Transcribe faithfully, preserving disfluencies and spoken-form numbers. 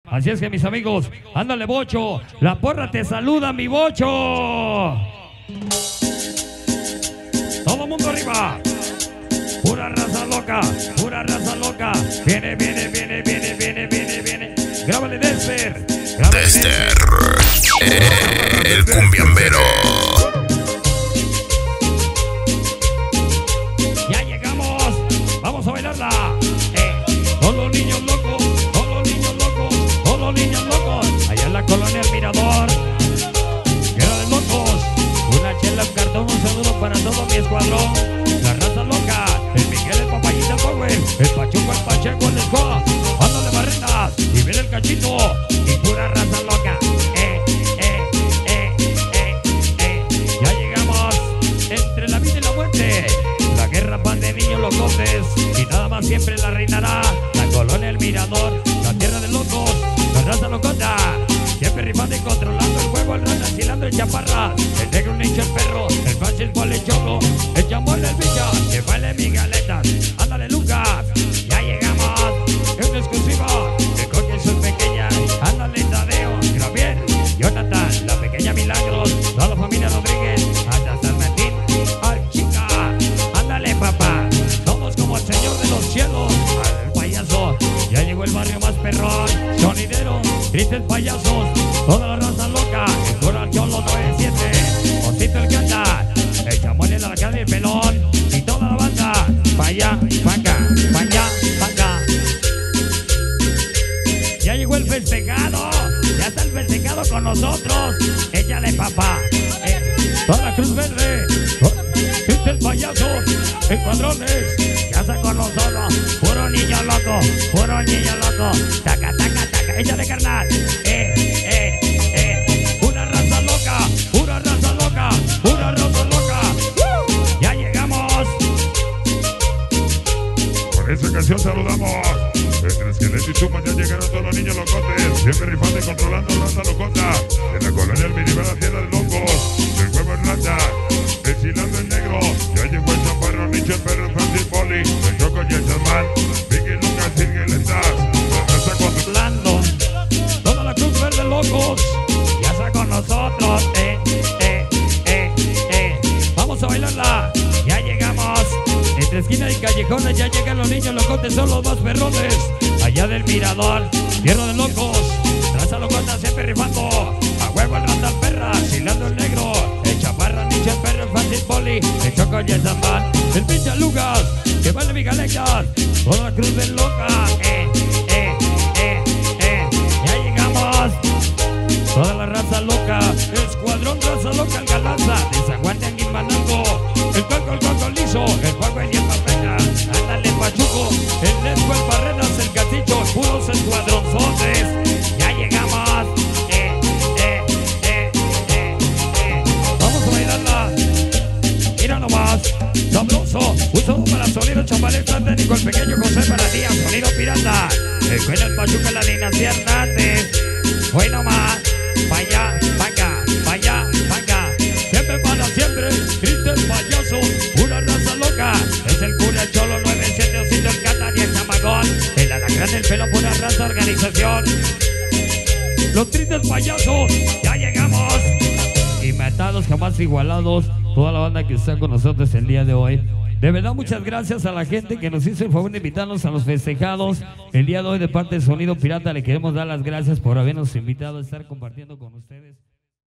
Así es que mis amigos, ándale Bocho, la porra te saluda mi Bocho. Todo mundo arriba. Pura raza loca, pura raza loca. Viene, viene, viene, viene, viene, viene, viene. Grábale Dexter. Grábale Dexter, el cumbiambero. Ya llegamos, vamos a bailarla. Eh, todos los niños locos, todos los niños locos, todos los niños locos. Allá en la colonia El Mirador. Guerra de locos. Una chela, un cartón, un saludo para todo mi escuadrón. La raza loca, el Miguel, el Papayita, el Power, el Pachuco, el Pacheco, el Escoa. Ándale Barretas, y viene el Cachito. Y pura raza loca. Eh, eh, eh, eh, eh. Ya llegamos entre la vida y la muerte. La guerra pan de niños locotes. Y nada más siempre la reinará la colonia El Mirador. La tierra de locos, la raza locota. Siempre rifando y controlando el juego, el rata, cilando el chaparra. El negro, un nicho, el perro, el Francisco, el cholo, el chamón, el villa, que baile mi galeta. Ándale Lucas, ya llegamos, es una exclusiva. El coche y sus pequeñas, ándale Tadeo, Gabriel, Jonathan, la pequeña Milagros, toda la familia Rodríguez, hasta San Martín, ay chica, ándale papá, somos como el señor de los cielos, al payaso, ya llegó el barrio más perrón, sonidero, tristes payasos, toda la raza loca, el cura Cholo nueve siete, Osito el canta, el chamón en la calle, el pelón, y toda la banda, pa' allá, pa' acá, pa' allá, pa' acá. Ya llegó el festejado, ya está el festejado con nosotros, échale papá, eh, toda la Cruz Verde, tristes payasos, escuadrones, ya está con nosotros, puro niño loco, puro niño loco, taca, taca, taca, échale carnal, eh, eh, eh, una raza loca, pura raza loca, pura raza loca, ¡uh! Ya llegamos. Con esa canción saludamos. Entre Esqueleto y Chupas ya llegaron todos los niños locotes. Siempre rifando y controlando raza locota. En la colonia El Mirador, la tierra de locos. El huevo en lata, el cilantro en negro. Ya llegó el chaparro, Nicho, el perro, el Francis Poli, el Choco y el Chamán. Vicky Lucas, Sirgueletas. La raza Controlando toda la Cruz Verde locos, ya está con nosotros, eh, eh, eh, eh. Vamos a bailarla, ya llegamos. Entre esquina y callejones ya llegan los niños locotes, son los más perrones. Allá del Mirador, tierra de locos, raza locota siempre rifando. A huevo el rata, el perra, cilando el negro, el chaparra, nicho, el perro, el Francis Poli, el Choco y el Zambán, el pinche Lucas, que vale mi galetas, toda la Cruz Verde loca, eh, eh, eh, eh. Ya llegamos, toda la raza loca, escuadrón raza loca, el Galanza, de San Juan de Anguimanango, el Coco, el Coco liso, el Juego y el Papeta, ándale Pachuco, el Nesco, el Barreras, el Castillo, puros escuadronzotes, ya llegamos, eh, eh, eh, eh, eh. Vamos a bailarla, mira nomás, sabroso, un saludo para Sonido Champales Técnico, el pequeño José Paradía, Sonido Pirata, el Cuena, el Pachuca, la dinastía Hernández, hoy nomás, pa' allá, pa' acá, pa' allá, pa' acá, siempre para siempre, tristes payasos, una raza loca, es el cura, el Cholo, nueve siete, Osito, el Cata y el Chamagón, el Alacrán, el Pelo, pura raza, organización, los tristes payasos, ya llegamos, inventados, jamás igualados, toda la banda que está con nosotros el día de hoy. De verdad, muchas gracias a la gente que nos hizo el favor de invitarnos a los festejados. El día de hoy, de parte de Sonido Pirata, le queremos dar las gracias por habernos invitado a estar compartiendo con ustedes.